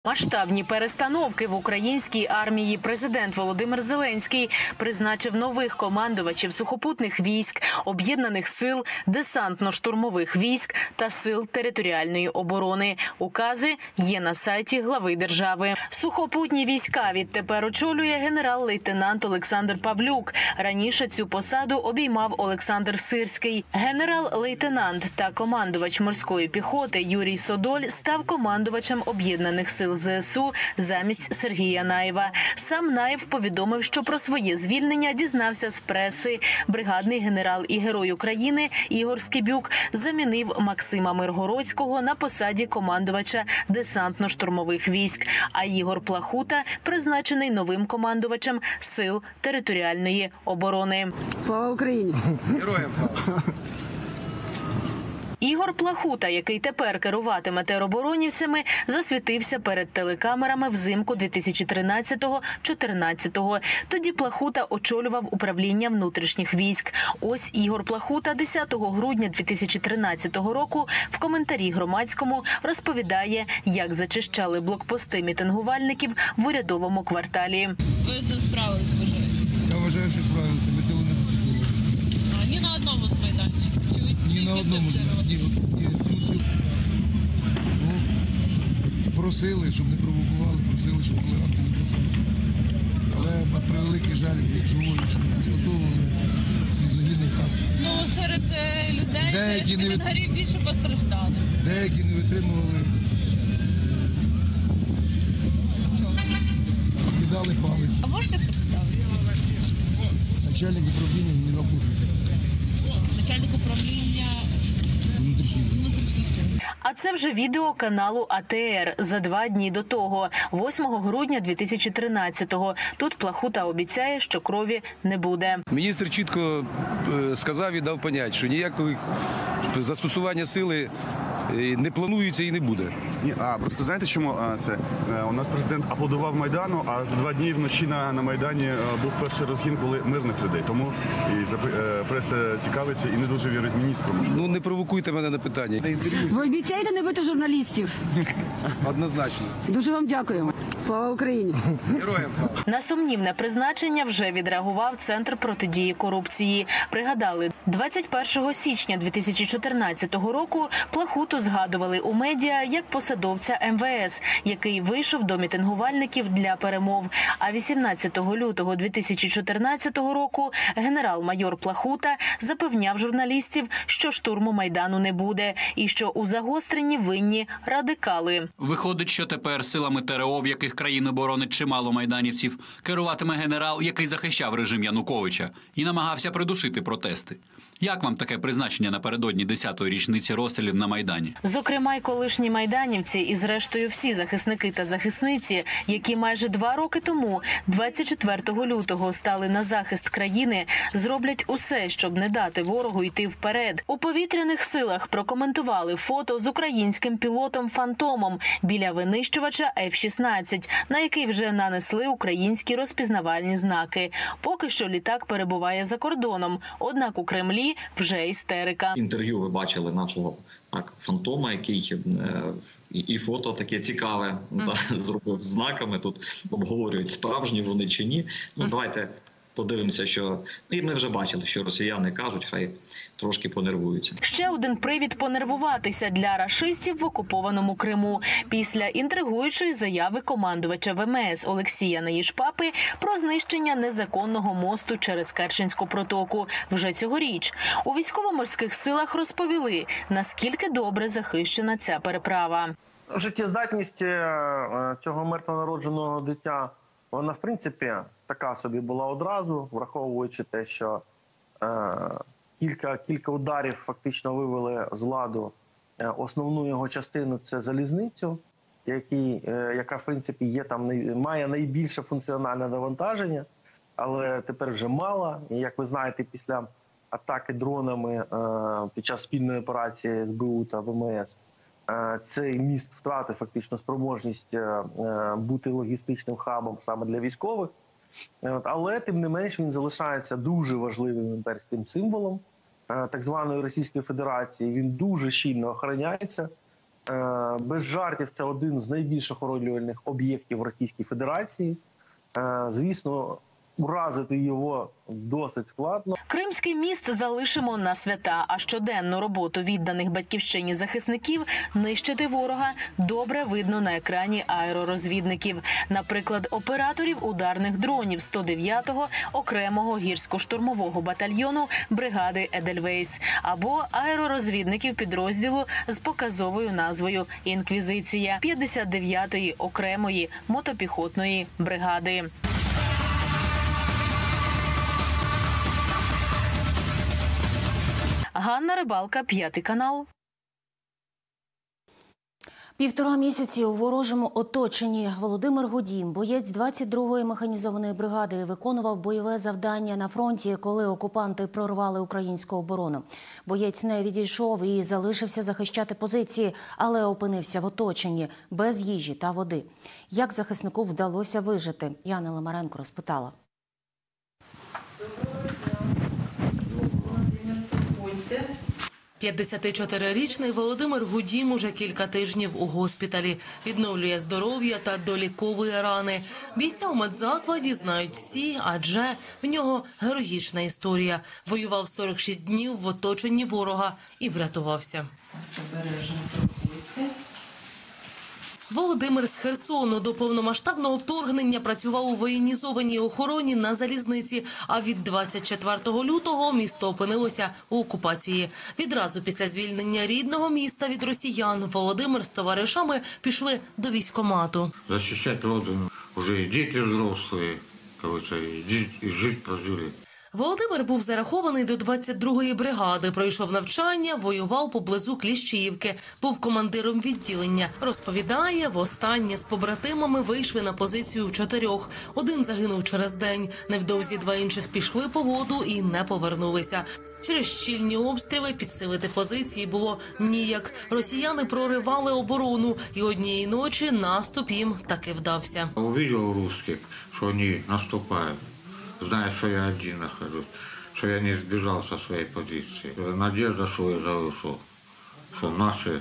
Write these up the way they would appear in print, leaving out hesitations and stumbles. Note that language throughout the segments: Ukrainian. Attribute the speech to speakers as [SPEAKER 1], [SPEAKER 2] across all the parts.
[SPEAKER 1] Масштабні перестановки в українській армії. Президент Володимир Зеленський призначив нових командувачів сухопутних військ, об'єднаних сил, десантно-штурмових військ та сил територіальної оборони. Укази є на сайті глави держави. Сухопутні війська відтепер очолює генерал-лейтенант Олександр Павлюк. Раніше цю посаду обіймав Олександр Сирський. Генерал-лейтенант та командувач морської піхоти Юрій Содоль став командувачем об'єднаних сил ЗСУ замість Сергія Наєва. Сам Наєв повідомив, що про своє звільнення дізнався з преси. Бригадний генерал і герой України Ігор Скибюк замінив Максима Миргородського на посаді командувача десантно-штурмових військ, а Ігор Плахута призначений новим командувачем сил територіальної оборони.
[SPEAKER 2] Слава Україні!
[SPEAKER 3] Героям слава!
[SPEAKER 1] Ігор Плахута, який тепер керуватиме тероборонівцями, засвітився перед телекамерами взимку 2013-14. Тоді Плахута очолював управління внутрішніх військ. Ось Ігор Плахута 10 грудня 2013 року в коментарі Громадському розповідає, як зачищали блокпости мітингувальників в урядовому кварталі.
[SPEAKER 4] Ви з ним справились, вважаєте?
[SPEAKER 3] Я вважаю, що справилися, ми сили не допустили.
[SPEAKER 4] Ні на одному з майданчиків?
[SPEAKER 3] Ні на одному. Просили, щоб не провокували, просили, щоб толерантно не просили. Але на превеликий жаль, якщо говорять, що застосовували слізогідний газ.
[SPEAKER 4] Ну, серед людей,
[SPEAKER 3] Деякі
[SPEAKER 4] серед мітингарів більше постраждали.
[SPEAKER 3] Деякі не витримували, кидали палець.
[SPEAKER 4] А можете представити?
[SPEAKER 3] Начальник управління генерал-плахута.
[SPEAKER 4] Начальник управління
[SPEAKER 3] Внутрішніх.
[SPEAKER 1] А це вже відео каналу АТР за 2 дні до того, 8 грудня 2013-го. Тут Плахута обіцяє, що крові не буде.
[SPEAKER 5] Міністр чітко сказав і дав поняття, що ніякого застосування сили не планується і не буде.
[SPEAKER 6] Ні, просто знаєте, чому це? У нас президент аплодував Майдану, а за 2 дні вночі на Майдані був перший розгін, коли мирних людей. Тому і преса цікавиться і не дуже вірить міністру.
[SPEAKER 5] Ну, не провокуйте мене на питання.
[SPEAKER 2] Ви обіцяєте не бити журналістів?
[SPEAKER 5] Однозначно.
[SPEAKER 2] Дуже вам дякуємо. Слава Україні!
[SPEAKER 3] Героям слава!
[SPEAKER 1] На сумнівне призначення вже відреагував Центр протидії корупції. Пригадали, 21 січня 2014 року Плахуту згадували у медіа як посадовця МВС, який вийшов до мітингувальників для перемов. А 18 лютого 2014 року генерал-майор Плахута запевняв журналістів, що штурму Майдану не буде і що у загостренні винні радикали.
[SPEAKER 7] Виходить, що тепер силами ТРО, в яких країни боронить чимало майданівців, керуватиме генерал, який захищав режим Януковича і намагався придушити протести. Як вам таке призначення напередодні 10-ї річниці розстрілів на Майдані?
[SPEAKER 1] Зокрема, й колишні майданівці і, зрештою, всі захисники та захисниці, які майже 2 роки тому, 24 лютого, стали на захист країни, зроблять усе, щоб не дати ворогу йти вперед. У повітряних силах прокоментували фото з українським пілотом «Фантомом» біля винищувача F-16, на який вже нанесли українські розпізнавальні знаки. Поки що літак перебуває за кордоном, однак у Кремлі вже істерика.
[SPEAKER 8] Інтерв'ю ви бачили нашого «Фантома», який і фото таке цікаве зробив з знаками. Тут обговорюють, справжні вони чи ні. Ну, давайте подивимося, що... І ми вже бачили, що росіяни кажуть, хай трошки понервуються.
[SPEAKER 1] Ще один привід понервуватися для рашистів в окупованому Криму. Після інтригуючої заяви командувача ВМС Олексія Наїшпапи про знищення незаконного мосту через Керченську протоку вже цьогоріч. У військово-морських силах розповіли, наскільки добре захищена ця переправа.
[SPEAKER 9] Життєздатність цього мертвонародженого дитя, вона, в принципі, така собі була одразу, враховуючи те, що кілька ударів фактично вивели з ладу основну його частину – це залізницю, яка, в принципі, має найбільше функціональне навантаження, але тепер вже мала. І, як ви знаєте, після атаки дронами під час спільної операції СБУ та ВМС, цей міст втратив фактично спроможність бути логістичним хабом саме для військових. Але, тим не менш, він залишається дуже важливим імперським символом так званої Російської Федерації. Він дуже щільно охороняється. Без жартів, це один з найбільших уроджувальних об'єктів Російської Федерації. Звісно, уразити його досить складно.
[SPEAKER 1] Кримський міст залишимо на свята, а щоденну роботу відданих батьківщині захисників нищити ворога добре видно на екрані аеророзвідників. Наприклад, операторів ударних дронів 109-го окремого гірсько-штурмового батальйону бригади «Едельвейс» або аеророзвідників підрозділу з показовою назвою «Інквізиція» 59-ї окремої мотопіхотної бригади. Ганна Рибалка, 5 канал.
[SPEAKER 10] 1,5 місяці у ворожому оточенні. Володимир Гудім, боєць 22-ї механізованої бригади, виконував бойове завдання на фронті, коли окупанти прорвали українську оборону. Боєць не відійшов і залишився захищати позиції, але опинився в оточенні, без їжі та води. Як захиснику вдалося вижити? Яна Лимаренко розпитала.
[SPEAKER 11] 54-річний Володимир Гудім уже кілька тижнів у госпіталі. Відновлює здоров'я та доліковує рани. Бійця у медзакладі знають всі, адже в нього героїчна історія. Воював 46 днів в оточенні ворога і врятувався. Володимир з Херсону до повномасштабного вторгнення працював у воєнізованій охороні на залізниці, а від 24 лютого місто опинилося у окупації. Відразу після звільнення рідного міста від росіян Володимир з товаришами пішли до військкомату.
[SPEAKER 12] Захищати родину, вже і діти взрослі, і жити прожили.
[SPEAKER 11] Володимир був зарахований до 22-ї бригади, пройшов навчання, воював поблизу Кліщіївки, був командиром відділення. Розповідає, востаннє з побратимами вийшли на позицію в 4. Один загинув через день, невдовзі 2 інших пішли по воду і не повернулися. Через щільні обстріли підсилити позиції було ніяк. Росіяни проривали оборону, і однієї ночі наступ їм таки вдався.
[SPEAKER 12] Увидел русских, що вони наступають. Знаю, что я один нахожусь, что я не сбежал со своей позиции. Надежда, что я живу, что наши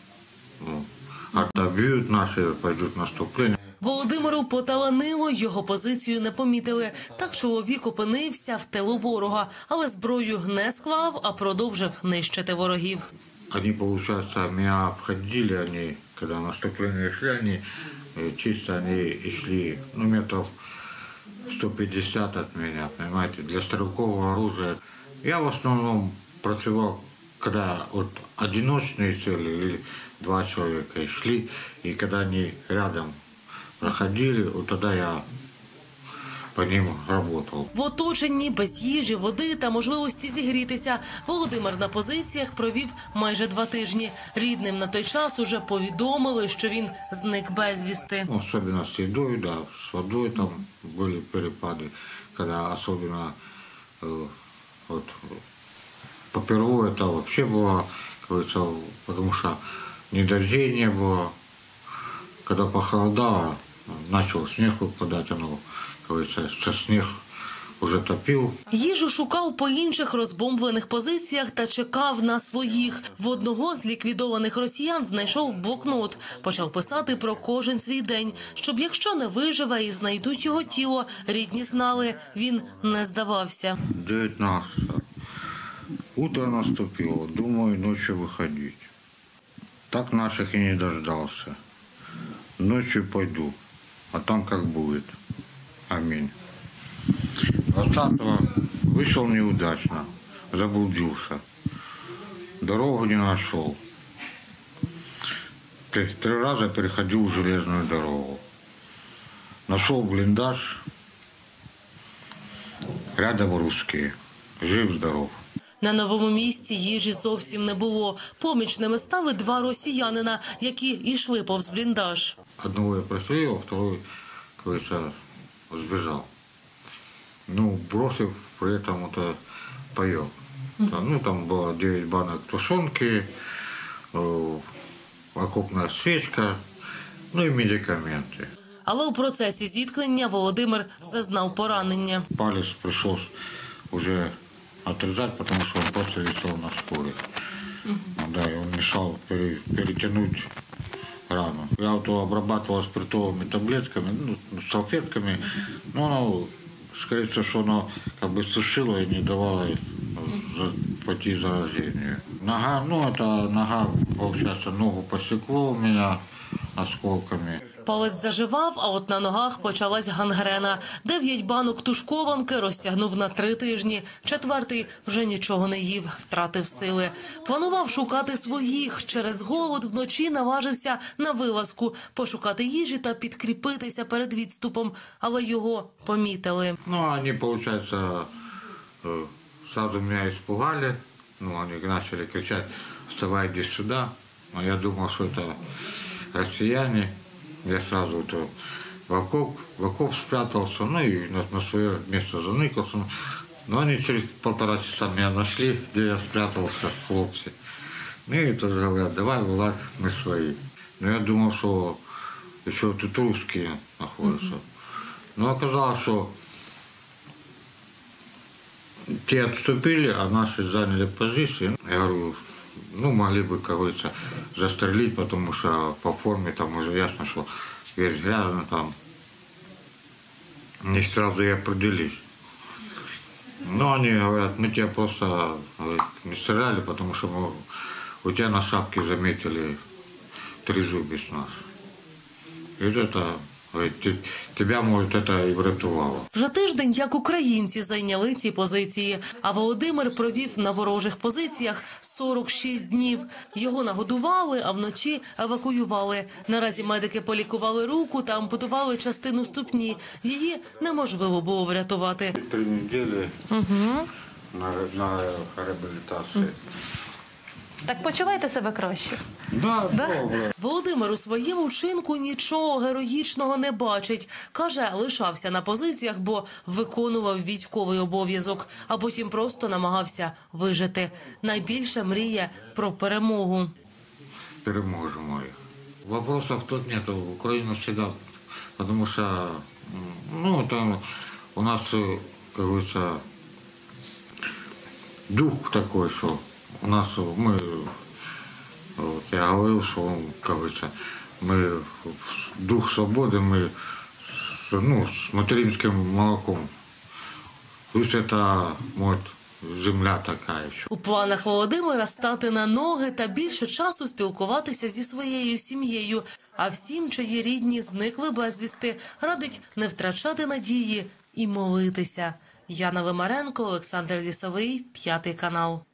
[SPEAKER 12] отобьют, наши пойдут в наступление.
[SPEAKER 11] Володимиру поталанило, його позицію не помітили. Так чоловік опинився в тилу ворога, але зброю не склав, а продовжив нищити ворогів.
[SPEAKER 12] Они, получается, меня обходили, они, когда наступление шли, они чисто они шли, метров 150 от меня, понимаете, для стрелкового оружия. Я в основном працевал, когда вот одиночные цели или 2 человека шли, и когда они рядом проходили, вот тогда я по ним работал.
[SPEAKER 11] В оточенні, без їжі, води та можливості зігрітися, Володимир на позиціях провів майже 2 тижні. Рідним на той час уже повідомили, що він зник безвісти.
[SPEAKER 12] Особенно с едой, да, с водой там были перепады, когда особенно вот попервые это вообще было, потому что ни дождей не было. Когда похолодало, начал снег выпадать, сніг уже топив.
[SPEAKER 11] Їжу шукав по інших розбомблених позиціях та чекав на своїх. В одного з ліквідованих росіян знайшов блокнот. Почав писати про кожен свій день, щоб якщо не виживе і знайдуть його тіло, рідні знали, він не здавався.
[SPEAKER 12] 19. Утро наступило, думаю, ночью выходить. Так наших и не дождался. Ночью пойду, а там как будет. Аминь. 20-го вышел неудачно, заблудился. Дорогу не нашел. 3 раза переходил железную дорогу. Нашел блиндаж. Рядом русские. Жив-здоров.
[SPEAKER 11] На новому місці їжі зовсім не було. Помічними стали 2 росіянина, які йшли повз бліндаж.
[SPEAKER 12] Одного я пристрелил, второй, кажется, сбежал. Бросив при этом это паёк. Там было 9 банок тушенки, окопная свечка, и медикаменты.
[SPEAKER 11] Але у процесі зіткнення Володимир зазнав поранення.
[SPEAKER 12] Палец пришлось уже отрезать, потому что он просто висел на шкуре. Да, и он мешал перетянуть рану. Я вот обрабатывал спиртовыми таблетками, салфетками, но оно, скорее всего, что оно как бы сушило и не давало пойти заражению. Нога, это нога, получается, ногу посекло у меня осколками.
[SPEAKER 11] Палець заживав, а от на ногах почалась гангрена. 9 банок тушкованки розтягнув на 3 тижні. 4-й вже нічого не їв, втратив сили. Планував шукати своїх. Через голод вночі наважився на вилазку, пошукати їжі та підкріпитися перед відступом. Але його помітили.
[SPEAKER 12] Они, получается, сразу меня испугали. Они начали кричать: «Вставай, иди сюда». А я думал, что это россияне. Я сразу в окоп спрятался, и на свое место заныкался. Но они через 1,5 часа меня нашли, где я спрятался, хлопцы. И тоже говорят: «Давай, вылазь, мы свои». Но я думал, что еще тут русские находятся. Но оказалось, что те отступили, а наши заняли позиции. Я говорю, могли бы, как говорится, застрелить, потому что по форме там уже ясно, что весь грязно там. Не сразу и определились. Но они говорят: «Мы тебя просто не стреляли, потому что у тебя на шапке заметили трезубец наш». И это... Тебе, може, це і врятувало.
[SPEAKER 11] Вже тиждень, як українці зайняли ці позиції, а Володимир провів на ворожих позиціях 46 днів. Його нагодували, а вночі евакуювали. Наразі медики полікували руку та ампутували частину ступні. Її неможливо було врятувати.
[SPEAKER 12] 3 неділі на реабілітації.
[SPEAKER 11] Так почуваєте себе краще?
[SPEAKER 12] Да?
[SPEAKER 11] Володимир у своєму вчинку нічого героїчного не бачить. Каже, лишався на позиціях, бо виконував військовий обов'язок, а потім просто намагався вижити. Найбільше мріє про перемогу.
[SPEAKER 12] Переможемо їх. Вопросов тут нет. Україна всегда, потому что там у нас, как говорится, дух такой, что у нас я говорил, что, как говорится, мы дух свободы, мы с материнским молоком. Пусть это земля така.
[SPEAKER 11] У планах Володимира стати на ноги та більше часу спілкуватися зі своєю сім'єю. А всім, чиї рідні зникли безвісти, радить не втрачати надії і молитися. Яна Вимаренко, Олександр Лісовий, 5 канал.